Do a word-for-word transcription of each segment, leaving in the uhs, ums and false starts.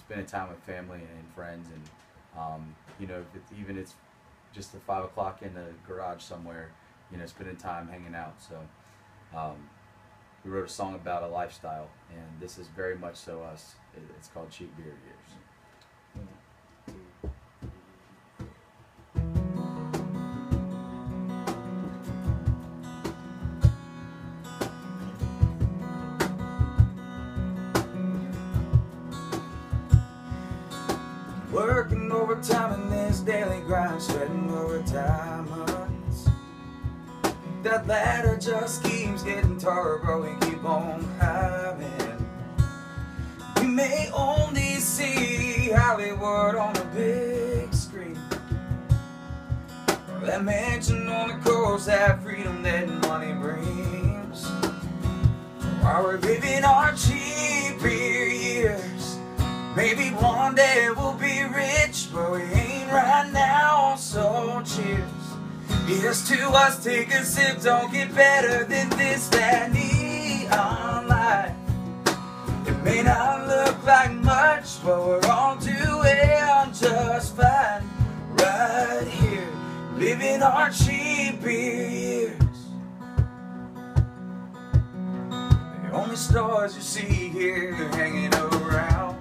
spending time with family and friends, and um, you know, if it's, even it's just at five o'clock in the garage somewhere, you know, spending time hanging out. So um, we wrote a song about a lifestyle, and this is very much so us. It, it's called Cheap Beer Years. Working overtime in this daily grind, sweating over diamonds. That ladder just keeps getting taller, but we keep on climbing. We may only see Hollywood on a big screen, or that mansion on the coast, that freedom that money brings. While we're living our cheap beer years, maybe one day we'll be rich, but we ain't right now, so cheers. Here's to us, take a sip, don't get better than this, that neon light. It may not look like much, but we're all doing just fine. Right here, living our cheap beer years. The only stars you see here hanging around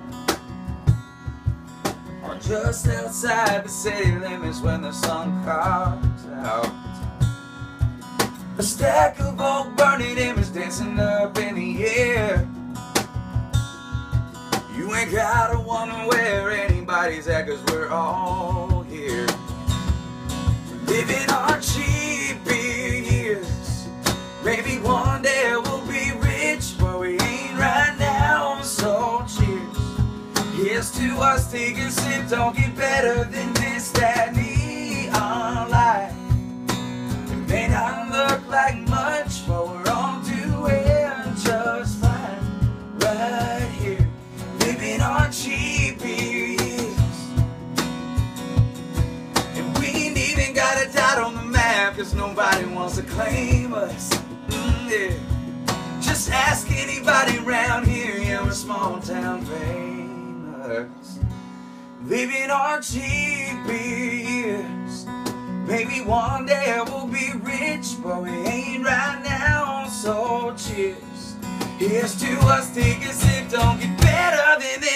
are just outside the city limits when the sun comes out. A stack of old burning embers dancing up in the air. You ain't gotta wonder where anybody's at, cause we're all here. Living our cheap beer years. Maybe one day we'll be rich, but we ain't right now, so cheers. Here's to us, take a sip, don't get better than this, that neon light. It may not look like much, but we're all doing just fine. Right here, living on cheap beer years. And we ain't even got a dot on the map, cause nobody wants to claim us. Mm, yeah. Just ask anybody around here, yeah, we're small town famous. Living our cheap beer years. Maybe one day we'll be rich, but we ain't right now, so cheers. Here's to us, take a sip, don't get better than this.